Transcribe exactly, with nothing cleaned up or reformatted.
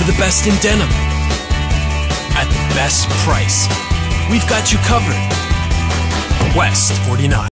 for the best in denim at the best price. We've got you covered. West forty-nine.